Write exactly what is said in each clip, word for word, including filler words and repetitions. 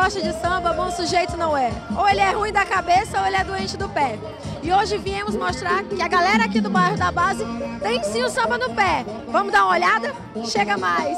gosta de samba, bom sujeito não é. Ou ele é ruim da cabeça ou ele é doente do pé. E hoje viemos mostrar que a galera aqui do bairro da Base tem sim o samba no pé. Vamos dar uma olhada? Chega mais!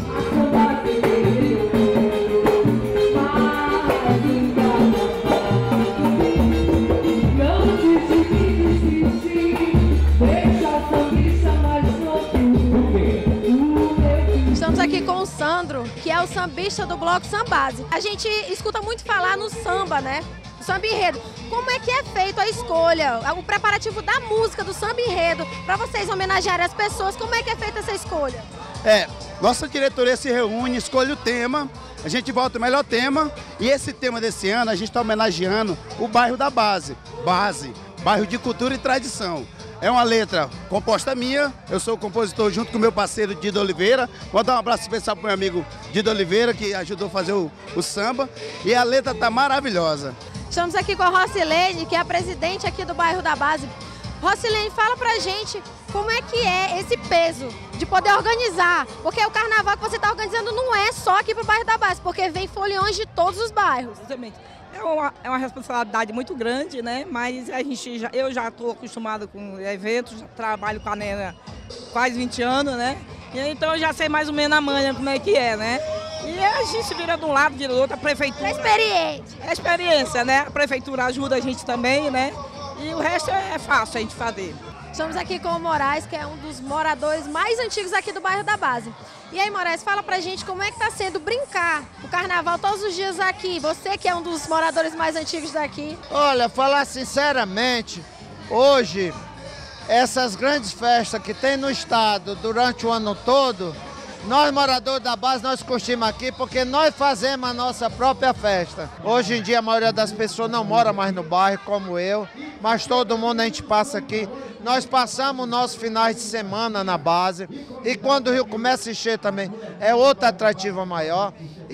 Estamos aqui com o Sandro, que é o sambista do Bloco Sambase. A gente escuta muito falar no samba, né? O samba enredo. Como é que é feito a escolha, o preparativo da música, do samba enredo, para vocês homenagearem as pessoas? Como é que é feita essa escolha? É, nossa diretoria se reúne, escolhe o tema, a gente volta o melhor tema, e esse tema desse ano a gente está homenageando o bairro da Base. Base, bairro de cultura e tradição. É uma letra composta minha, eu sou o compositor junto com o meu parceiro Dido Oliveira. Vou dar um abraço especial para o meu amigo Dido Oliveira, que ajudou a fazer o, o samba, e a letra está maravilhosa. Estamos aqui com a Rocilene, que é a presidente aqui do bairro da Base. Rocilene, fala pra gente como é que é esse peso de poder organizar, porque o carnaval que você está organizando não é só aqui pro bairro da Base, porque vem foliões de todos os bairros. Exatamente. É uma, é uma responsabilidade muito grande, né? Mas a gente já, eu já estou acostumado com eventos, já trabalho com a Nena quase vinte anos, né? E então eu já sei mais ou menos a manha como é que é, né? E a gente se vira de um lado, de outro, a prefeitura... É experiência. É experiência, né? A prefeitura ajuda a gente também, né? E o resto é fácil a gente fazer. Estamos aqui com o Moraes, que é um dos moradores mais antigos aqui do bairro da Base. E aí, Moraes, fala pra gente como é que tá sendo brincar o carnaval todos os dias aqui. Você que é um dos moradores mais antigos daqui. Olha, falar sinceramente, hoje, essas grandes festas que tem no estado durante o ano todo, nós moradores da Base, nós curtimos aqui porque nós fazemos a nossa própria festa. Hoje em dia a maioria das pessoas não mora mais no bairro, como eu, mas todo mundo a gente passa aqui. Nós passamos nossos finais de semana na Base e quando o rio começa a encher também é outra atrativa maior.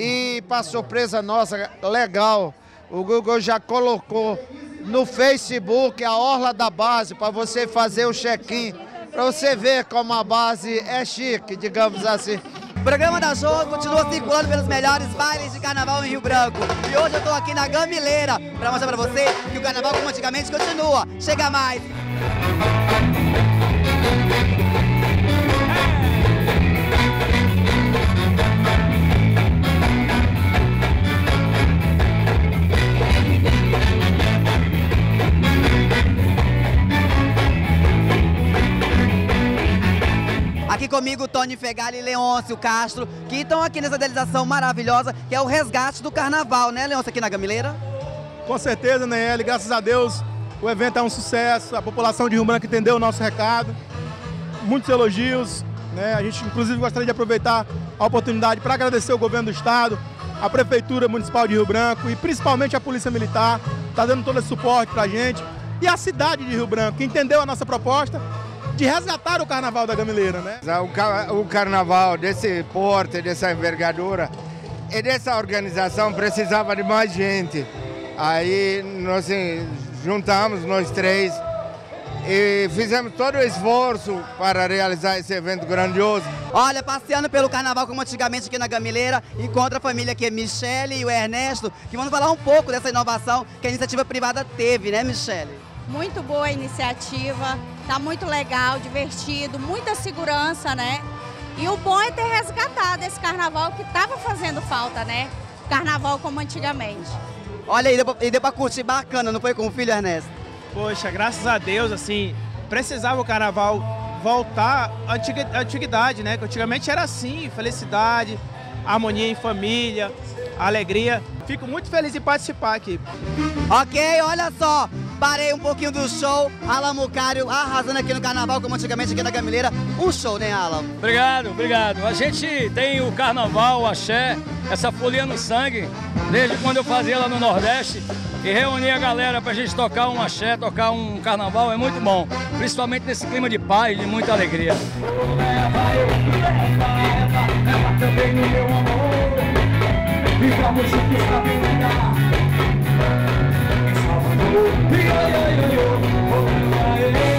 E para surpresa nossa, legal, o Google já colocou no Facebook a Orla da Base para você fazer o check-in, para você ver como a Base é chique, digamos assim. O programa da Show continua circulando pelos melhores bailes de carnaval em Rio Branco. E hoje eu estou aqui na Gamileira para mostrar para você que o carnaval como antigamente continua. Chega mais! Aqui comigo, Tony Fegali e Leôncio Castro, que estão aqui nessa realização maravilhosa, que é o resgate do carnaval, né, Leôncio, aqui na Gamileira? Com certeza, Nayeli, graças a Deus, o evento é um sucesso, a população de Rio Branco entendeu o nosso recado, muitos elogios, né? A gente inclusive gostaria de aproveitar a oportunidade para agradecer o governo do estado, a Prefeitura Municipal de Rio Branco e principalmente a Polícia Militar, está dando todo esse suporte para a gente, e a cidade de Rio Branco, que entendeu a nossa proposta de resgatar o carnaval da Gamileira, né? O carnaval desse porte, dessa envergadura e dessa organização precisava de mais gente. Aí nós assim, juntamos nós três e fizemos todo o esforço para realizar esse evento grandioso. Olha, passeando pelo carnaval como antigamente aqui na Gamileira, encontra a família aqui, Michele e o Ernesto, que vão falar um pouco dessa inovação que a iniciativa privada teve, né, Michele? Muito boa a iniciativa, tá muito legal, divertido, muita segurança, né? E o bom é ter resgatado esse carnaval que estava fazendo falta, né? Carnaval como antigamente. Olha aí, e deu pra curtir bacana, não foi com o filho, Ernesto? Poxa, graças a Deus, assim, precisava o carnaval voltar à antiguidade, né? Que antigamente era assim, felicidade, harmonia em família, alegria. Fico muito feliz em participar aqui. Ok, olha só, parei um pouquinho do show, Alan Mucário arrasando aqui no carnaval, como antigamente aqui na Gamileira. Um show, né, Alan? Obrigado, obrigado. A gente tem o carnaval, o axé, essa folia no sangue, desde quando eu fazia lá no Nordeste, e reunir a galera pra gente tocar um axé, tocar um carnaval é muito bom, principalmente nesse clima de paz, de muita alegria. E pra música que sabe pegar Salvador, e oi, oi, oi, oi, oi, oi, oi.